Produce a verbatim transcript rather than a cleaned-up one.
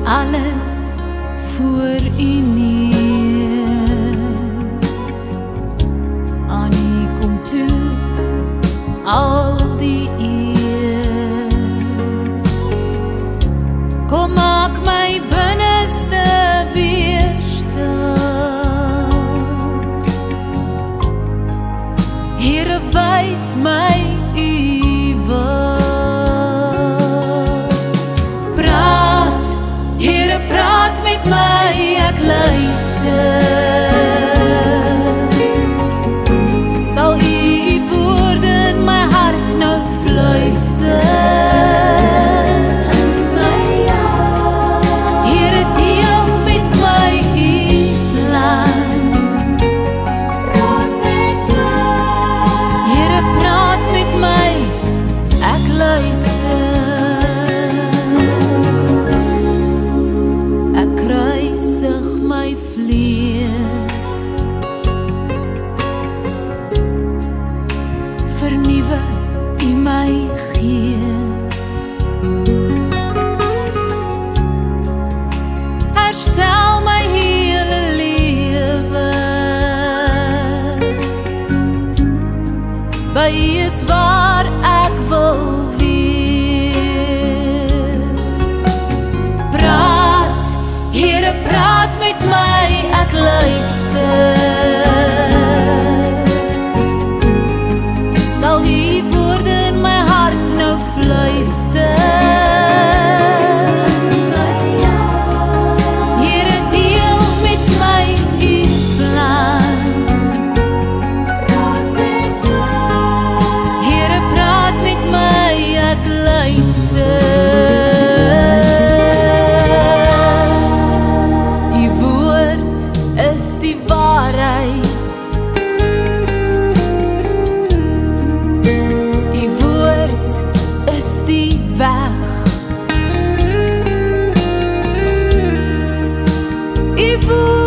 alles voor U neer. Aan U kom toe al die eer. Kom maak my binneste weer stil. Here, wys my U wil. Praat, Here, praat met my, ek luister. Sal U U woorde in my hart nou fluister. Here, deel met my U plan. Here, praat met my, ek luister. Ek kruisig my vlees, vernuwe U my gees. Herstel my hele lewe, by U is waar ek wil wees. Praat, Here, praat met my, ek luister. Sal U woorde in my hart nou fluister. Here, deel met my U plan. Here, praat met my, ek luister. U woord is die waarheid. U woord is die weg. U woord